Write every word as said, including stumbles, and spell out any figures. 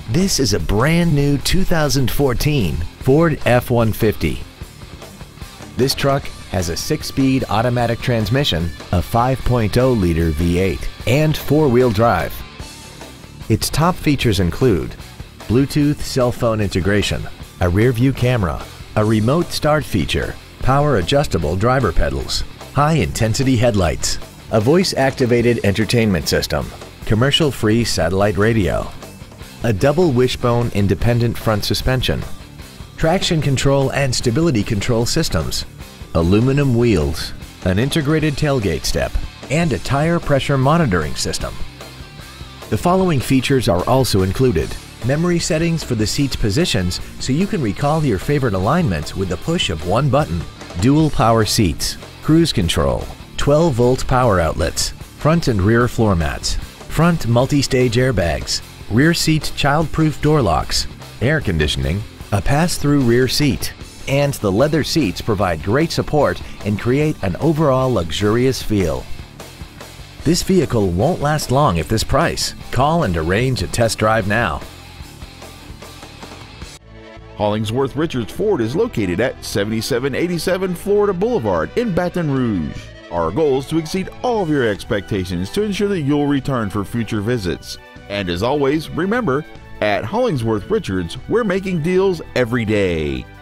This is a brand new two thousand fourteen Ford F one fifty. This truck has a six-speed automatic transmission, a five point oh liter V eight, and four-wheel drive. Its top features include Bluetooth cell phone integration, a rear-view camera, a remote start feature, power-adjustable driver pedals, high-intensity headlights, a voice-activated entertainment system, commercial-free satellite radio, a double wishbone independent front suspension, traction control and stability control systems, aluminum wheels, an integrated tailgate step, and a tire pressure monitoring system. The following features are also included: memory settings for the seat's positions so you can recall your favorite alignments with the push of one button, dual power seats, cruise control, twelve volt power outlets, front and rear floor mats, front multi-stage airbags, rear seat child-proof door locks, air conditioning, a pass-through rear seat, and the leather seats provide great support and create an overall luxurious feel. This vehicle won't last long at this price. Call and arrange a test drive now. Hollingsworth Richards Ford is located at seventy-seven eighty-seven Florida Boulevard in Baton Rouge. Our goal is to exceed all of your expectations to ensure that you'll return for future visits. And as always, remember, at Hollingsworth Richards, we're making deals every day.